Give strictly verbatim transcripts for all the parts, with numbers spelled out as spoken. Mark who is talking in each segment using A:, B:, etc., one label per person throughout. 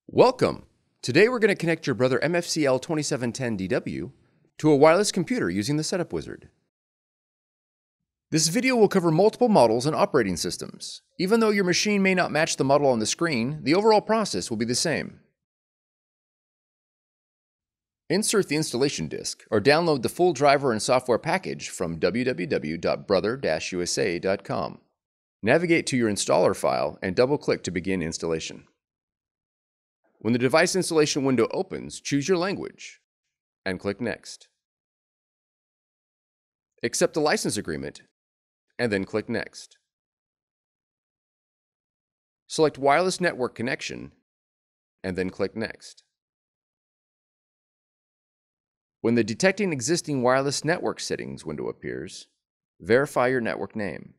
A: Welcome! Today we're going to connect your Brother M F C L twenty-seven ten D W to a wireless computer using the Setup Wizard. This video will cover multiple models and operating systems. Even though your machine may not match the model on the screen, the overall process will be the same. Insert the installation disk or download the full driver and software package from w w w dot brother dash u s a dot com. Navigate to your installer file and double-click to begin installation. When the device installation window opens, choose your language and click Next. Accept the license agreement and then click Next. Select Wireless Network Connection and then click Next. When the Detecting Existing Wireless Network Settings window appears, verify your network name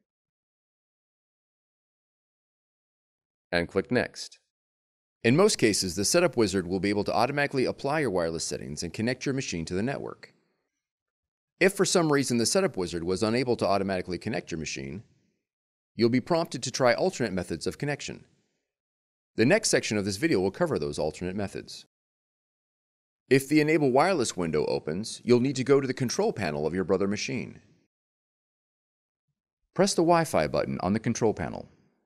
A: and click Next. In most cases, the Setup Wizard will be able to automatically apply your wireless settings and connect your machine to the network. If for some reason the Setup Wizard was unable to automatically connect your machine, you'll be prompted to try alternate methods of connection. The next section of this video will cover those alternate methods. If the Enable Wireless window opens, you'll need to go to the control panel of your Brother machine. Press the Wi-Fi button on the control panel.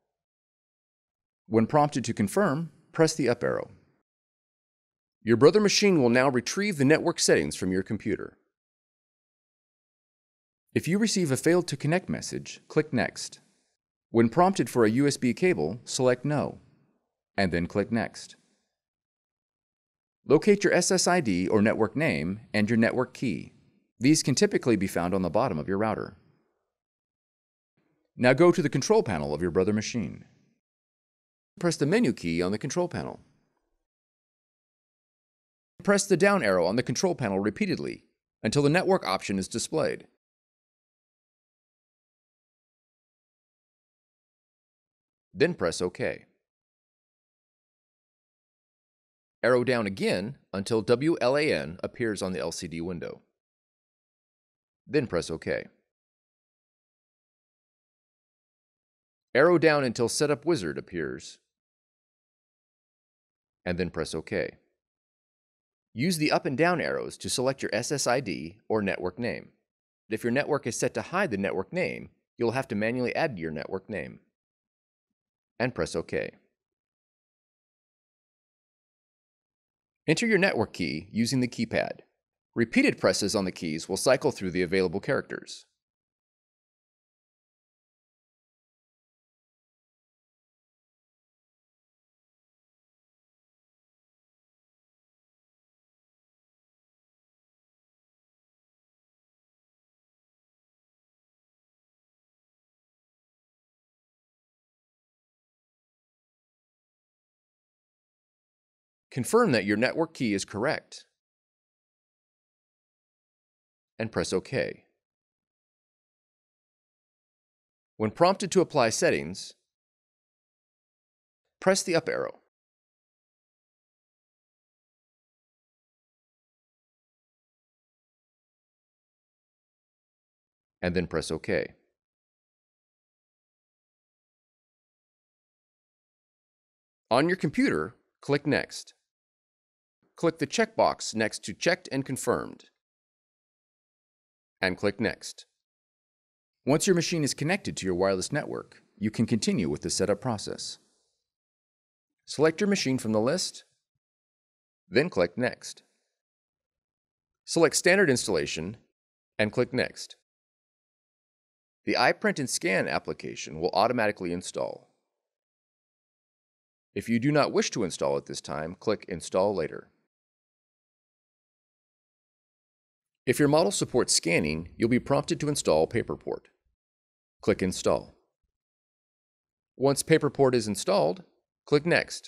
A: When prompted to confirm, press the up arrow. Your Brother machine will now retrieve the network settings from your computer. If you receive a failed to connect message, click Next. When prompted for a U S B cable, select No, and then click Next. Locate your S S I D or network name and your network key. These can typically be found on the bottom of your router. Now go to the control panel of your Brother machine. Press the menu key on the control panel. Press the down arrow on the control panel repeatedly until the network option is displayed. Then press OK. Arrow down again until W L A N appears on the L C D window. Then press OK. Arrow down until Setup Wizard appears, and then press OK. Use the up and down arrows to select your S S I D or network name. If your network is set to hide the network name, you'll have to manually add your network name. And press OK. Enter your network key using the keypad. Repeated presses on the keys will cycle through the available characters. Confirm that your network key is correct and press OK. When prompted to apply settings, press the up arrow. And then press OK. On your computer, click Next. Click the checkbox next to Checked and Confirmed, and click Next. Once your machine is connected to your wireless network, you can continue with the setup process. Select your machine from the list, then click Next. Select Standard Installation, and click Next. The iPrint&Scan application will automatically install. If you do not wish to install at this time, click Install Later. If your model supports scanning, you'll be prompted to install PaperPort. Click Install. Once PaperPort is installed, click Next.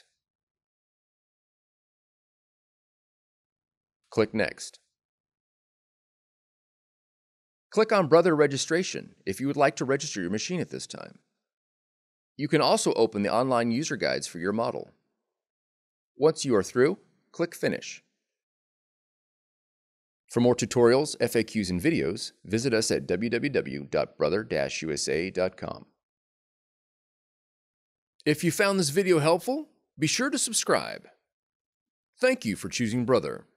A: Click Next. Click on Brother Registration if you would like to register your machine at this time. You can also open the online user guides for your model. Once you are through, click Finish. For more tutorials, F A Qs, and videos, visit us at w w w dot brother dash u s a dot com. If you found this video helpful, be sure to subscribe. Thank you for choosing Brother.